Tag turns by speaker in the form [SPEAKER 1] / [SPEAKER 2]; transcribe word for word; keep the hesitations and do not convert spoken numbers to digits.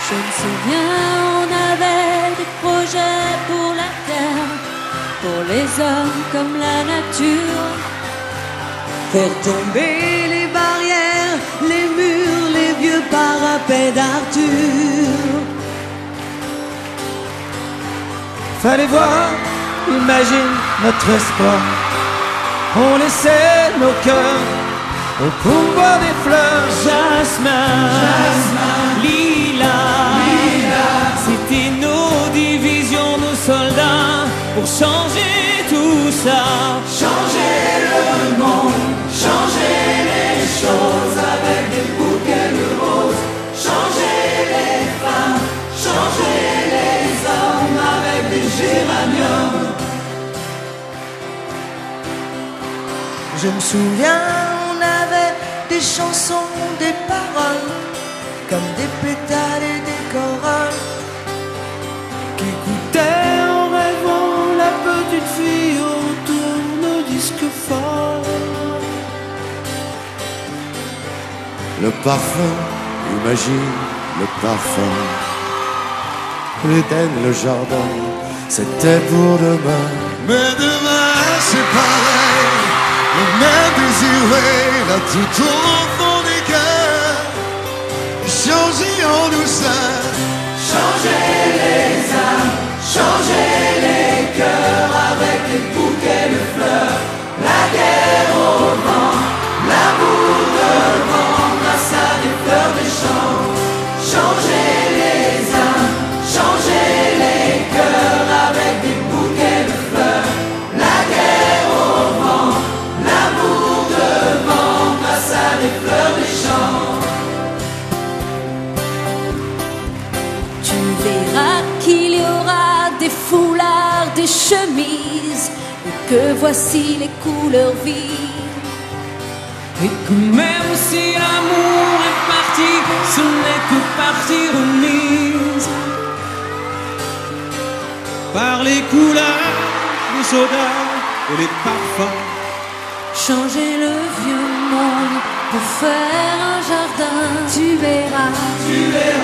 [SPEAKER 1] Je me souviens, on avait des projets pour la terre, pour les hommes comme la nature.
[SPEAKER 2] Faire tomber les barrières, les murs, les vieux parapets d'Arthur.
[SPEAKER 3] Fallait voir, imagine notre espoir. On laissait nos cœurs au pouvoir des fleurs. Jasmin,
[SPEAKER 4] Jasmin,
[SPEAKER 3] lilas,
[SPEAKER 4] lilas.
[SPEAKER 3] C'était nos divisions, nos soldats, pour changer tout ça.
[SPEAKER 4] Changer le monde, changer les choses avec des bouquets de roses. Changer les femmes, changer les hommes avec des géraniums.
[SPEAKER 2] Je me souviens, on avait des chansons, des paroles, comme des pétales et des corolles,
[SPEAKER 3] Qu'écoutait en rêvant la petite fille autour nos disques forts.
[SPEAKER 5] Le parfum, imagine le parfum. L'Éden, le jardin, c'était pour demain.
[SPEAKER 6] Mais demain c'est pareil, le même désiré, là tout au fond des cœurs. Changer en douceur,
[SPEAKER 4] Changer les âmes, changer les cœurs avec des bouquets de fleurs. La guerre au vent, l'amour devant, grâce à des fleurs des champs. Changer les âmes, changer les cœurs avec des bouquets de fleurs. La guerre au vent, l'amour devant, grâce à des fleurs des champs.
[SPEAKER 1] Tu verras qu'il y aura des foulards, des chemises, et que voici les couleurs vives.
[SPEAKER 3] Et que même si l'amour est parti, ce n'est que partie remise par les couleurs, les odeurs et les parfums.
[SPEAKER 1] Changer le vieux monde pour faire un jardin. Tu verras,
[SPEAKER 4] Tu verras.